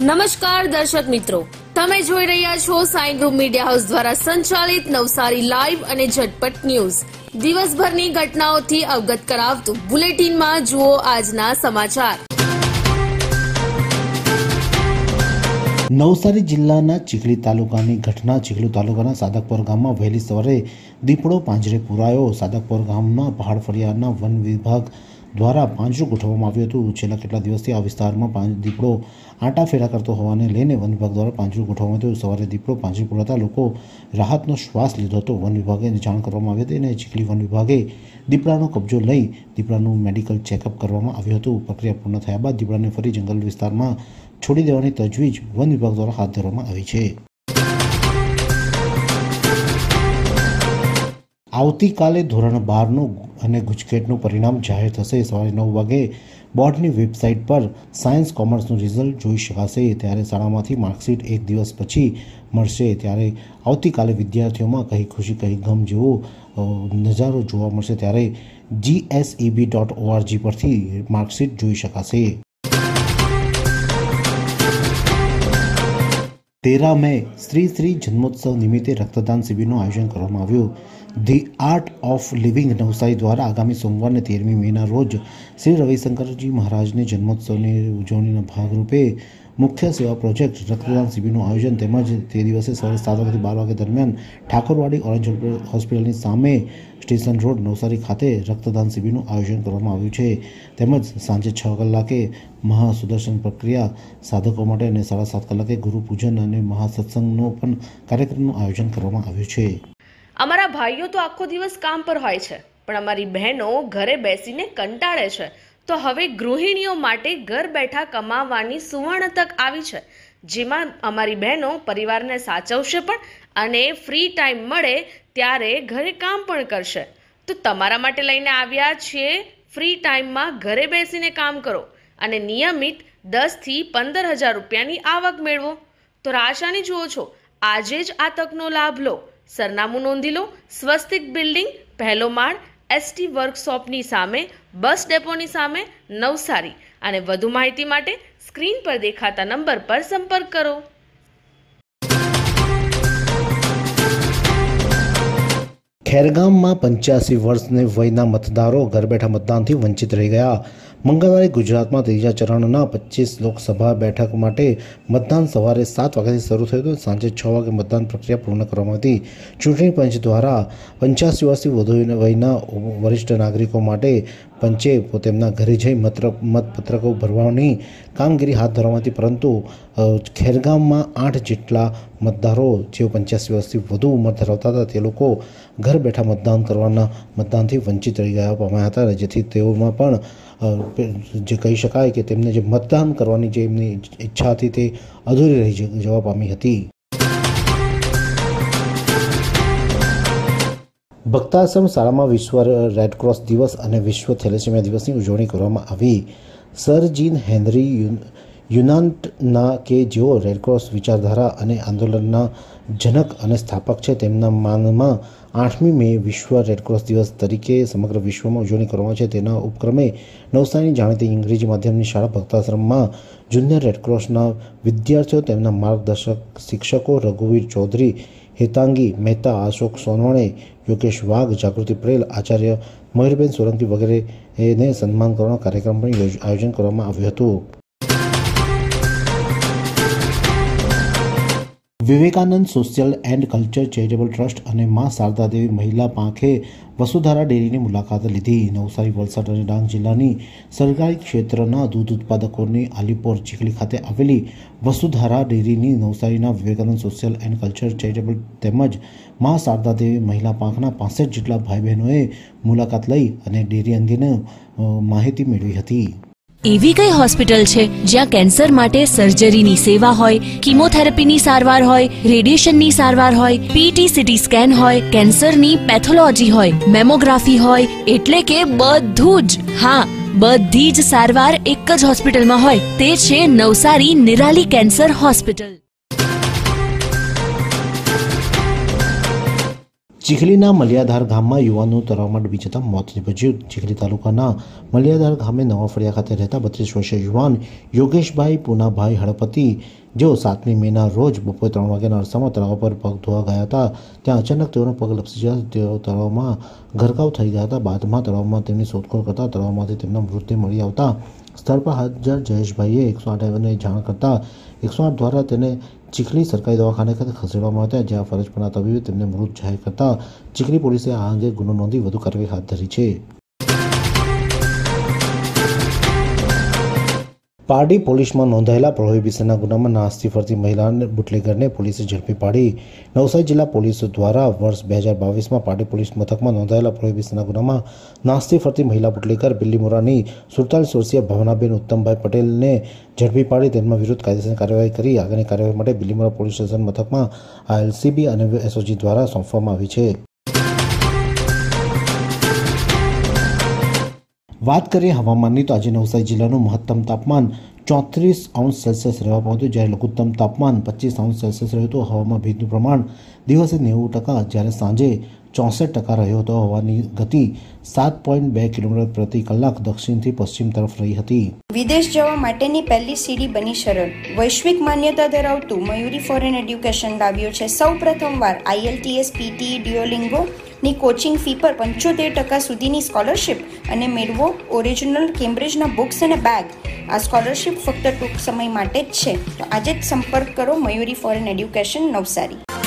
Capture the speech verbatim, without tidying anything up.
નમસ્કાર દર્શક મિત્રો, તમે જોઈ રહ્યા છો સાઈ ગ્રુપ મીડિયા હાઉસ દ્વારા સંચાલિત નવસારી લાઈવ અને ઝટપટ ન્યૂઝ. દિવસભરની ઘટનાઓથી અવગત કરાવતું બુલેટિનમાં જુઓ આજના સમાચાર. નવસારી જિલ્લાના ચીખલી તાલુકાની ઘટના. ચીખલી તાલુકાના સાદકપોર ગામમાં વહેલી સવારે દીપડો પાંજરે પુરાયો. સાદકપોર ગામના પહાડ ફળિયાના વન વિભાગ દ્વારા પાંજરું ગોઠવવામાં આવ્યું હતું. છેલ્લા કેટલા દિવસથી આ વિસ્તારમાં દીપડો આંટા ફેરા કરતો હોવાને લઈને વન વિભાગ દ્વારા પાંજરું ગોઠવવામાં આવ્યું. સવારે દીપડો પાંજરે પુરાતા લોકો રાહતનો શ્વાસ લીધો હતો. વન વિભાગે જાણ કરવામાં આવી હતી અને ચીખલી વન વિભાગે દીપડાનો કબજો લઈ દીપડાનું મેડિકલ ચેકઅપ કરવામાં આવ્યું હતું. પ્રક્રિયા પૂર્ણ થયા બાદ દીપડાને ફરી જંગલ વિસ્તારમાં છોડી દેવાની તજવીજ વન વિભાગ દ્વારા હાથ ધરવામાં આવી છે. આવતીકાલે ધોરણ બારનું અને ગુજકેટનું પરિણામ જાહેર થશે. સવારે નવ વાગે બોર્ડની વેબસાઇટ પર સાયન્સ કોમર્સનું રિઝલ્ટ જોઈ શકાશે. ત્યારે શાળામાંથી માર્કશીટ એક દિવસ પછી મળશે. ત્યારે આવતીકાલે વિદ્યાર્થીઓમાં કહી ખુશી કહી ગમ જેવો નજારો જોવા મળશે. ત્યારે G S E B dot O R G પરથી માર્કશીટ જોઈ શકાશે. તેરા મે શ્રી શ્રી જન્મોત્સવ નિમિત્તે રક્તદાન શિબિરનું આયોજન કરવામાં આવ્યું. The Art of Living Navsari દ્વારા આગામી સોમવારને તેરમી મેના રોજ શ્રી રવિશંકરજી મહારાજની જન્મોત્સવની ઉજવણીના ભાગરૂપે મુખ્ય સેવા પ્રોજેક્ટ રક્તદાન શિબિરનું આયોજન તેમજ તે દિવસે સવારે સાત વાગ્યાથી બાર વાગ્યા દરમિયાન ઠાકોરવાડી ઓરેન્જ હોસ્પિટલની સામે સ્ટેશન રોડ નવસારી ખાતે રક્તદાન શિબિરનું આયોજન કરવામાં આવ્યું છે. તેમજ સાંજે છ કલાકે મહાસુદર્શન પ્રક્રિયા સાધકો માટે અને સાડા સાત કલાકે ગુરુ પૂજન અને મહાસત્સંગનો પણ કાર્યક્રમનું આયોજન કરવામાં આવ્યું છે. અમારા ભાઈઓ તો આખો દિવસ કામ પર હોય છે, પણ અમારી બહેનો ઘરે બેસીને કંટાળે છે. તો હવે ગૃહિણીઓ માટે ઘર બેઠા કમાવાની સુવર્ણ તક આવી છે, જેમાં અમારી બહેનો પરિવારને સાચવશે પણ અને ફ્રી ટાઈમ મળે ત્યારે ઘરે કામ પણ કરશે. તો તમારા માટે લઈને આવ્યા છીએ ફ્રી ટાઈમમાં ઘરે બેસીને કામ કરો અને નિયમિત દસથી પંદર હજાર રૂપિયાની આવક મેળવો. તો રાશાની જુઓ છો, આજે જ આ તકનો લાભ લો. સરનામું નોંધી લો. સ્વસ્તિક બિલ્ડિંગ, પહેલો માળ, એસટી વર્કશોપની સામે, બસ ડેપોની સામે, નવસારી. અને વધુ માહિતી માટે સ્ક્રીન પર દેખાતા નંબર પર સંપર્ક કરો. ખેરગામમાં પંચ્યાસી વર્ષની વયના મતદારો ઘર બેઠા મતદાનથી વંચિત રહી ગયા. મંગળવારે ગુજરાતમાં ત્રીજા ચરણના પચીસ લોકસભા બેઠક માટે મતદાન સવારે સાત વાગ્યાથી શરૂ થયું હતું. સાંજે છ વાગે મતદાન પ્રક્રિયા પૂર્ણ કરવામાં હતી. ચૂંટણી પંચ દ્વારા પંચ્યાસી વર્ષથી વધુ વયના વરિષ્ઠ નાગરિકો માટે પંચે તેમના ઘરે જઈ મત મતપત્રકો ભરવાની કામગીરી હાથ ધરવામાં હતી. પરંતુ ખેરગામમાં આઠ જેટલા મતદારો જેઓ પંચ્યાસી વર્ષથી વધુ ઉંમર ધરાવતા હતા તે લોકો ઘર બેઠા મતદાન કરવાના મતદાનથી વંચિત રહી ગયા પામ્યા હતા, જેથી તેઓમાં પણ જે કહી શકાય કે તેમને જે મતદાન કરવાની જે એમની ઈચ્છા હતી તે અધૂરી રહી જવા પામી હતી. ભક્તાશ્રમ શાળામાં વિશ્વ રેડક્રોસ દિવસ અને વિશ્વ થેલેસેમિયા દિવસની ઉજવણી કરવામાં આવી. સર જીન હેનરી યુનાન્ટના કે જેઓ રેડક્રોસ વિચારધારા અને આંદોલનના જનક અને સ્થાપક છે, તેમના માનમાં આઠમી મે વિશ્વ રેડક્રોસ દિવસ તરીકે સમગ્ર વિશ્વમાં ઉજવણી કરવામાં છે. તેના ઉપક્રમે નવસારીની જાણીતી અંગ્રેજી માધ્યમની શાળા ભક્તાશ્રમમાં જુનિયર રેડક્રોસના વિદ્યાર્થીઓ, તેમના માર્ગદર્શક શિક્ષકો રઘુવીર ચૌધરી, હેતાંગી મહેતા, અશોક સોનવણે, યોગેશ વાઘ, જાગૃતિ પટેલ, આચાર્ય મયુરબેન સોલંકી વગેરેને સન્માન કરવાનો કાર્યક્રમ પણ આયોજન કરવામાં આવ્યું હતું. Vivekananda social and culture charitable trust અને મા શારદા દેવી મહિલા પાંખે વસુધારા ડેરીની મુલાકાત લીધી. નવસારી, વલસાડ અને ડાંગ જિલ્લાની સરકારી ક્ષેત્રના દૂધ ઉત્પાદકોની આલીપોર ચીખલી ખાતે આવેલી વસુધારા ડેરીની નવસારીના Vivekananda social and culture charitable તેમજ મા શારદા દેવી મહિલા પાંખના પાસઠ જેટલા ભાઈ બહેનોએ મુલાકાત લઈ અને ડેરી અંગેની માહિતી મેળવી હતી. એવી કઈ હોસ્પિટલ છે જ્યાં કેન્સર માટે સર્જરીની સેવા હોય, કીમોથેરાપીની સારવાર હોય, રેડિયેશનની સારવાર હોય, પીટી સીટી સ્કેન હોય, કેન્સરની પેથોલોજી હોય, મેમોગ્રાફી હોય, એટલે કે બધું જ. હા, બધી જ સારવાર એક જ હોસ્પિટલમાં હોય. તે છે નવસારી નિરાલી કેન્સર હોસ્પિટલ. ચીખલીના મલિયાધાર ગામમાં યુવાનનું તળાવમાં ડૂબી જતાં મોત નીપજ્યું. ચીખલી તાલુકાના મલિયાધાર ગામે નવા ફળિયા ખાતે રહેતા બત્રીસ વર્ષીય યુવાન યોગેશભાઈ પૂનાભાઈ હળપતિ, જેઓ સાતમી મેના રોજ બપોરે ત્રણ વાગ્યાના અરસામાં તળાવ પર પગ ધોવા ગયા હતા, ત્યાં અચાનક તેઓનો પગ લપસી જતા તેઓ તળાવમાં ગરકાવ થઈ ગયા હતા. બાદમાં તળાવમાં તેમની શોધખોળ કરતા તળાવમાંથી તેમના મૃતદેહ મળી આવતા સ્થળ પર હાજર જયેશભાઈએ એકસો આઠને જાણ કરતા એકસો આઠ દ્વારા તેને ચીખલી સરકારી દવાખાને ખાતે ખસેડવામાં આવ્યા, જ્યાં ફરજ પરના તબીબે તેમને મૃત જાહેર કરતા ચીખલી પોલીસે આ અંગે ગુનો નોંધી વધુ કાર્યવાહી હાથ ધરી છે. પારડી પોલીસમાં નોંધાયેલા પ્રોહિબિશનના ગુનામાં નાસ્તી ફરતી મહિલા બુટલેગરને પોલીસે ઝડપી પાડી. નવસારી જિલ્લા પોલીસ દ્વારા વર્ષ બે હજાર બાવીસમાં પારડી પોલીસ મથકમાં નોંધાયેલા પ્રોહિબિશનના ગુનામાં નાસ્તી ફરતી મહિલા બુટલેગર બિલ્લીમોરાની સુડતાલીસ વર્ષીય ભાવનાબેન ઉત્તમભાઈ પટેલને ઝડપી પાડી તેમના વિરુદ્ધ કાયદેસર કાર્યવાહી કરી આગળની કાર્યવાહી માટે બિલ્લીમોરા પોલીસ સ્ટેશન મથકમાં આ એલસીબી અને એસઓજી દ્વારા સોંપવામાં આવી છે. વાત કરીએ હવામાનની, તો આજે નવસારી જિલ્લાનું મહત્તમ તાપમાન ચોત્રીસ અંશ સેલ્સિયસ રહેવા પામ્યું, જ્યારે લઘુત્તમ તાપમાન પચીસ અંશ સેલ્સિયસ રહ્યું હતું. હવામાં ભેજનું પ્રમાણ દિવસે નેવું ટકા જ્યારે સાંજે ચોસઠ ટકા રહ્યો હતો. હવાની ગતિ સાત પોઈન્ટ બે કિલોમીટર પ્રતિ કલાક દક્ષિણથી પશ્ચિમ તરફ રહી હતી. વિદેશ જવા માટેની પહેલી સીડી બની સરળ. વૈશ્વિક માન્યતા ધરાવતું મયુરી ફોરેન એડ્યુકેશન લાવ્યું છે સૌ પ્રથમવાર આઈએલટીએસ, પીટી, ડ્યુઓલિંગો ની કોચિંગ ફી પર પંચોતેર ટકા સુધીની સ્કોલરશિપ અને મેળવો ઓરિજિનલ કેમ્બ્રિજના બુક્સ અને બેગ. આ સ્કોલરશિપ ફક્ત ટૂંક સમય માટે જ છે. તો આજે જ સંપર્ક કરો મયુરી ફોરેન એડ્યુકેશન નવસારી.